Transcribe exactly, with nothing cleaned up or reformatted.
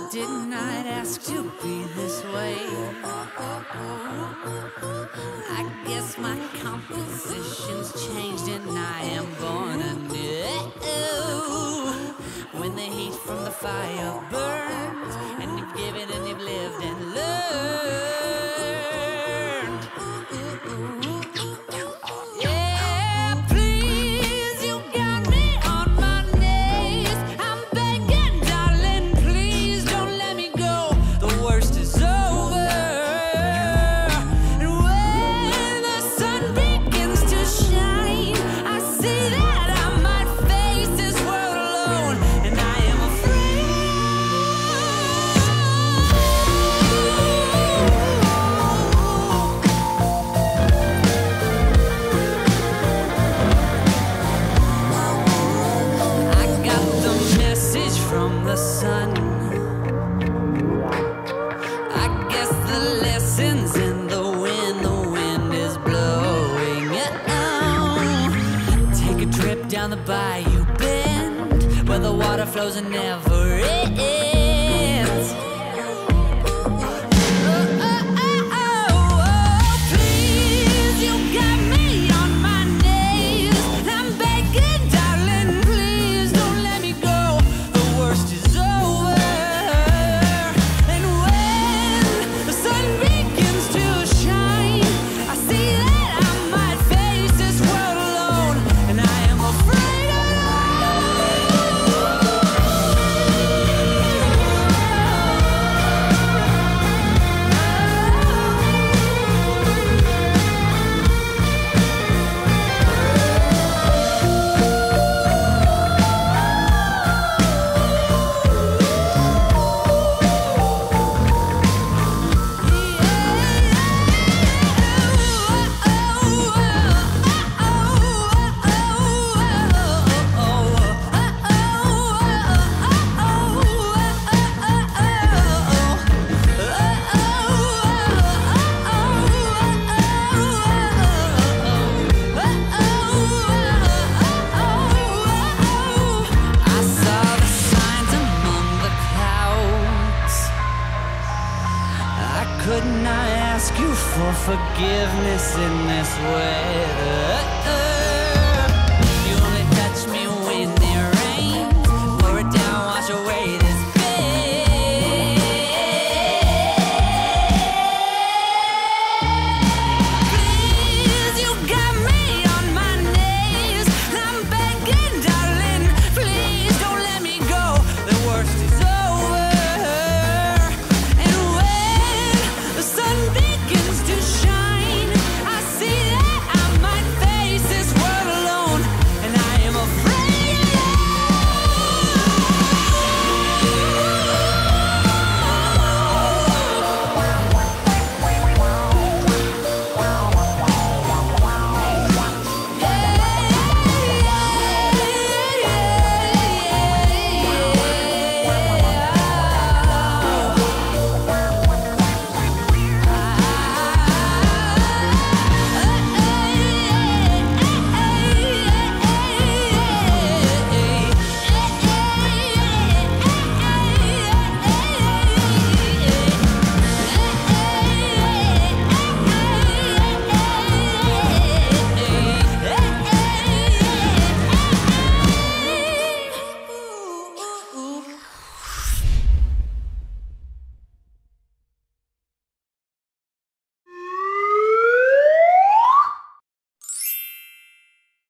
didn't I ask to be this way? I guess my composition's changed and I am born anew. When the heat from the fire burns and you've given and you've lived and learned. Flows and never ends. Oh, oh, oh, oh, oh, please, you got me on my knees. I'm begging, darling, please don't let me go. The worst is over. And when the sun begins to shine, I see that I might face this world alone, and I am afraid. Couldn't I ask you for forgiveness in this way?